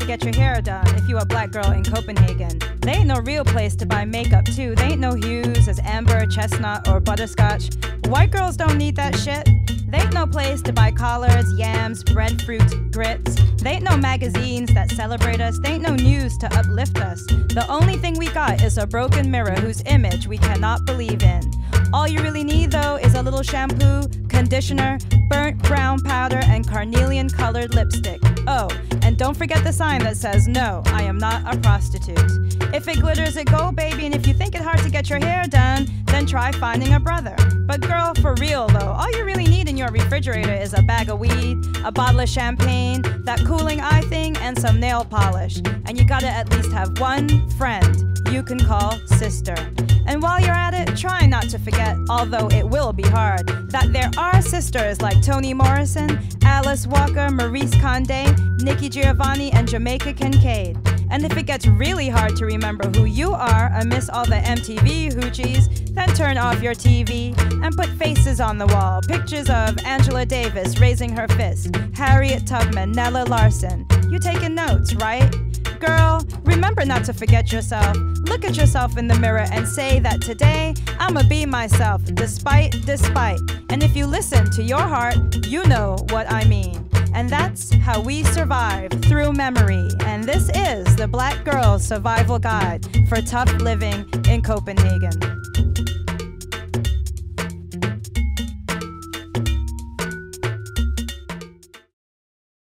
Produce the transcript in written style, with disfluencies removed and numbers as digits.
get your hair done if you a black girl in Copenhagen. They ain't no real place to buy makeup too. They ain't no hues as amber, chestnut, or butterscotch. White girls don't need that shit. They ain't no place to buy collards, yams, breadfruit, grits. They ain't no magazines that celebrate us. They ain't no news to uplift us. The only thing we got is a broken mirror whose image we cannot believe in. All you really need though is a little shampoo, conditioner, burnt brown powder, and carnelian-colored lipstick. Oh, and don't forget the sign that says, "No, I am not a prostitute." If it glitters, it gold, baby, and if you think it hard to get your hair done, then try finding a brother. But girl, for real though, all you really need in your refrigerator is a bag of weed, a bottle of champagne, that cooling eye thing, and some nail polish. And you gotta at least have one friend you can call sister. And while you're at it, try not to forget, although it will be hard, that there are sisters like Toni Morrison, Alice Walker, Maurice Condé, Nikki Giovanni, and Jamaica Kincaid. And if it gets really hard to remember who you are amidst all the MTV hoochies, then turn off your TV and put faces on the wall. Pictures of Angela Davis raising her fist, Harriet Tubman, Nella Larson. You taking notes, right? Girl, remember not to forget yourself. Look at yourself in the mirror and say that today, I'ma be myself, despite. And if you listen to your heart, you know what I mean. And that's how we survive, through memory. And this is the Black Girl's Survival Guide for Tough Living in Copenhagen.